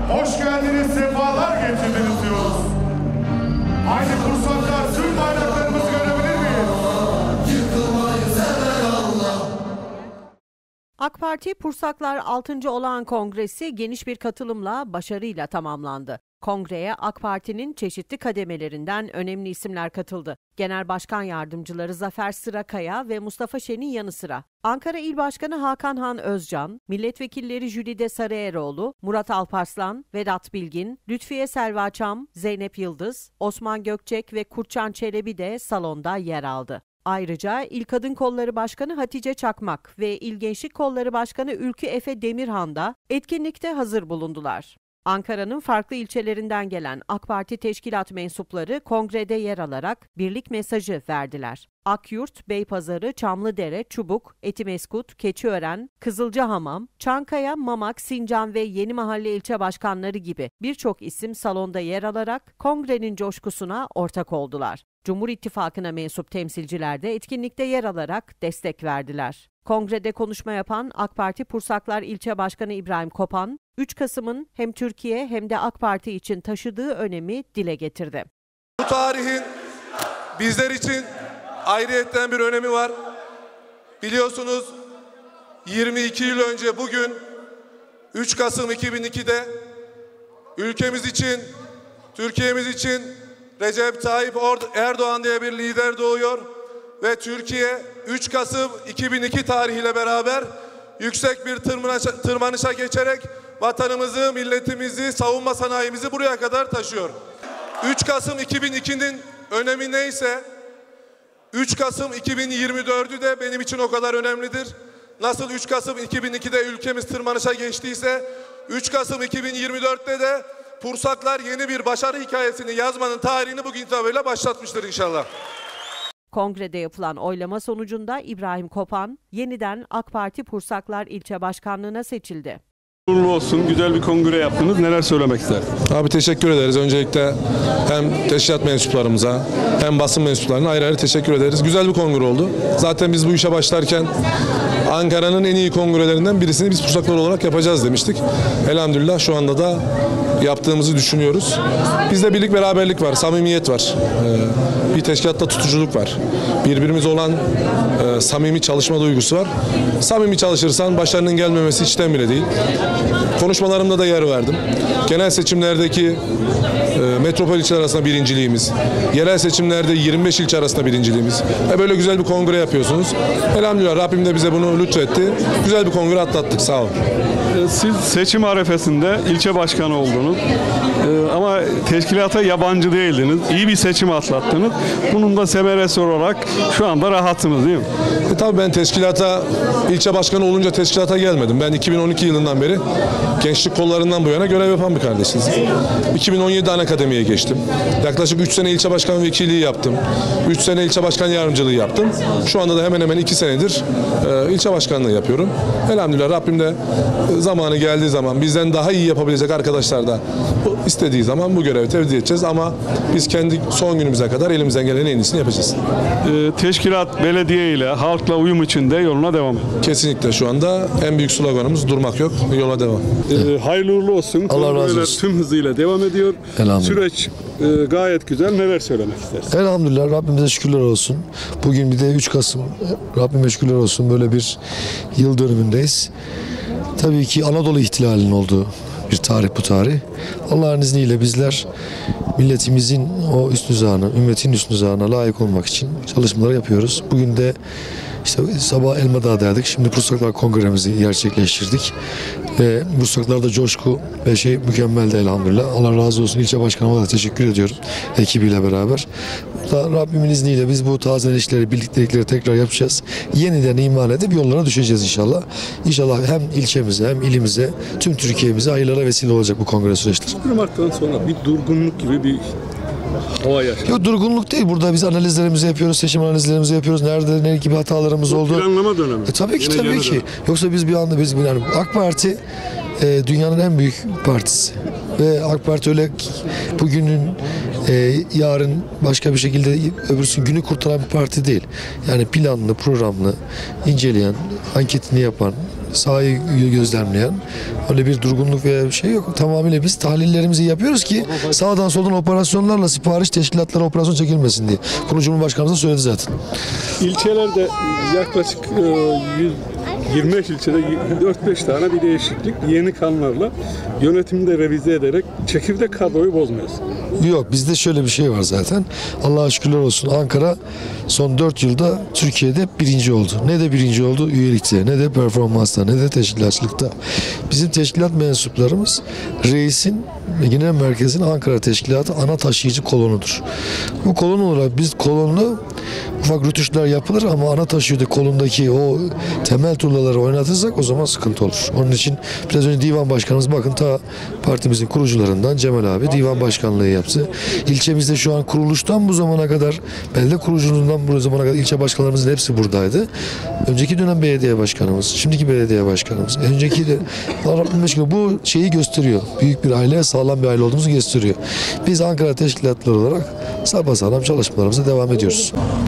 Hoş geldiniz, sefalar getirdiniz diyoruz. Aynı kursaklar tüm bayraklarımızı görebilir miyiz? AK Parti Pursaklar 6. Olağan Kongresi geniş bir katılımla başarıyla tamamlandı. Kongreye AK Parti'nin çeşitli kademelerinden önemli isimler katıldı. Genel Başkan Yardımcıları Zafer Sırakaya ve Mustafa Şen'in yanı sıra Ankara İl Başkanı Hakan Han Özcan, Milletvekilleri Jülide Sarıeroğlu, Murat Alparslan, Vedat Bilgin, Lütfiye Selva Çam, Zeynep Yıldız, Osman Gökçek ve Kurtcan Çelebi de salonda yer aldı. Ayrıca İl Kadın Kolları Başkanı Hatice Çakmak ve İl Gençlik Kolları Başkanı Ülkü Efe Demirhan da etkinlikte hazır bulundular. Ankara'nın farklı ilçelerinden gelen AK Parti teşkilat mensupları kongrede yer alarak birlik mesajı verdiler. Akyurt, Beypazarı, Çamlıdere, Çubuk, Etimeskut, Keçiören, Kızılcahamam, Çankaya, Mamak, Sincan ve Yenimahalle ilçe başkanları gibi birçok isim salonda yer alarak kongrenin coşkusuna ortak oldular. Cumhur İttifakı'na mensup temsilciler de etkinlikte yer alarak destek verdiler. Kongrede konuşma yapan AK Parti Pursaklar İlçe Başkanı İbrahim Kopan, 3 Kasım'ın hem Türkiye hem de AK Parti için taşıdığı önemi dile getirdi. Bu tarihin bizler için ayrıyetten bir önemi var. Biliyorsunuz 22 yıl önce bugün 3 Kasım 2002'de ülkemiz için, Türkiye'miz için Recep Tayyip Erdoğan diye bir lider doğuyor ve Türkiye 3 Kasım 2002 tarihiyle beraber yüksek bir tırmanışa geçerek vatanımızı, milletimizi, savunma sanayimizi buraya kadar taşıyor. 3 Kasım 2002'nin önemi neyse 3 Kasım 2024'ü de benim için o kadar önemlidir. Nasıl 3 Kasım 2002'de ülkemiz tırmanışa geçtiyse 3 Kasım 2024'te de Pursaklar yeni bir başarı hikayesini yazmanın tarihini bugün itibariyle başlatmıştır inşallah. Kongrede yapılan oylama sonucunda İbrahim Kopan yeniden AK Parti Pursaklar İlçe Başkanlığı'na seçildi. Uğurlu olsun, güzel bir kongre yaptınız. Neler söylemek ister? Abi teşekkür ederiz. Öncelikle hem teşkilat mensuplarımıza hem basın mensuplarına ayrı ayrı teşekkür ederiz. Güzel bir kongre oldu. Zaten biz bu işe başlarken Ankara'nın en iyi kongrelerinden birisini biz Pursaklar olarak yapacağız demiştik. Elhamdülillah şu anda da yaptığımızı düşünüyoruz. Bizde birlik beraberlik var, samimiyet var. Bir teşkilatta tutuculuk var. Birbirimize olan samimi çalışma duygusu var. Samimi çalışırsan başarının gelmemesi içten bile değil. Konuşmalarımda da yer verdim. Genel seçimlerdeki metropol ilçeler arasında birinciliğimiz, yerel seçimlerde 25 ilçe arasında birinciliğimiz. Böyle güzel bir kongre yapıyorsunuz. Elhamdülillah Rabbim de bize bunu lütfetti. Güzel bir kongre atlattık. Sağ olun. Siz seçim arifesinde ilçe başkanı oldunuz. Ama teşkilata yabancı değildiniz. İyi bir seçim atlattınız. Bunun da semeresi olarak şu anda rahatsınız değil mi? Tabii ben teşkilata, ilçe başkanı olunca teşkilata gelmedim. Ben 2012 yılından beri gençlik kollarından bu yana görev yapan bir kardeşiz. 2017'de ana akademiye geçtim. Yaklaşık 3 sene ilçe başkan vekilliği yaptım. 3 sene ilçe başkan yardımcılığı yaptım. Şu anda da hemen hemen 2 senedir ilçe başkanlığı yapıyorum. Elhamdülillah Rabbim de zamanı geldiği zaman bizden daha iyi yapabilecek arkadaşlar da istediği zaman bu görevi tevdi edeceğiz ama biz kendi son günümüze kadar elimizden gelen en iyisini yapacağız. Teşkilat, belediye ile halkla uyum içinde yoluna devam. Kesinlikle şu anda en büyük sloganımız durmak yok, yola devam. Hayırlı uğurlu olsun. Allah razı olsun. Tüm hızıyla devam ediyor. Süreç gayet güzel. Neler söylemek istersin? Elhamdülillah Rabbimize şükürler olsun. Bugün bir de 3 Kasım Rabbime şükürler olsun böyle bir yıl dönümündeyiz. Tabii ki Anadolu ihtilalinin olduğu bir tarih bu tarih. Allah'ın izniyle bizler milletimizin o üst nizamına, ümmetin üst nizamına layık olmak için çalışmaları yapıyoruz. Bugün de işte sabah Elmadağ'daydık. Şimdi Pursaklar Kongremizi gerçekleştirdik. Pursaklar'da coşku ve mükemmeldi elhamdülillah. Allah razı olsun. İlçe başkanıma da teşekkür ediyorum. Ekibiyle beraber. Rabbimin izniyle biz bu tazelenişleri, birliktelikleri tekrar yapacağız. Yeniden iman edip yollara düşeceğiz inşallah. İnşallah hem ilçemize hem ilimize, tüm Türkiye'mize hayırlara vesile olacak bu kongre süreçleri. 1 Mart'tan sonra bir durgunluk gibi bir hava yaşandı. Yok, durgunluk değil. Burada biz analizlerimizi yapıyoruz, seçim analizlerimizi yapıyoruz. Nerede ne gibi hatalarımız oldu. Planlama dönemi. Tabii ki. Yoksa biz bir anda yani AK Parti dünyanın en büyük partisi. Ve AK Parti öyle bugünün yarın başka bir şekilde öbürsü günü kurtaran bir parti değil. Yani planlı, programlı, inceleyen, anketini yapan, sahayı gözlemleyen öyle bir durgunluk veya bir şey yok. Tamamıyla biz tahlillerimizi yapıyoruz ki sağdan soldan operasyonlarla sipariş teşkilatlara operasyon çekilmesin diye. Bunu Cumhurbaşkanımız da söyledi zaten. İlçelerde yaklaşık 25 ilçede 4-5 tane bir değişiklik yeni kanlarla yönetimini de revize ederek çekirdek kadroyu bozmuyoruz. Yok, bizde şöyle bir şey var zaten. Allah'a şükürler olsun, Ankara son 4 yılda Türkiye'de birinci oldu. Ne de birinci oldu üyelikte, ne de performansta, ne de teşkilatçılıkta. Bizim teşkilat mensuplarımız reisin ve genel merkezin Ankara Teşkilatı ana taşıyıcı kolonudur. Bu kolon olarak biz kolonlu ufak rütuşlar yapılır ama ana taşıyıcı kolundaki o temel tuğlaları oynatırsak o zaman sıkıntı olur. Onun için biraz önce divan başkanımız bakın ta partimizin kurucularından Cemal abi divan başkanlığı yaptı. İlçemizde şu an kuruluştan bu zamana kadar belde kuruculuğundan bu zamana kadar ilçe başkanlarımızın hepsi buradaydı. Önceki dönem belediye başkanımız, şimdiki belediye başkanımız, önceki de bu şeyi gösteriyor. Büyük bir aile, sağlam bir aile olduğumuzu gösteriyor. Biz Ankara teşkilatları olarak sapasağlam çalışmalarımıza devam ediyoruz.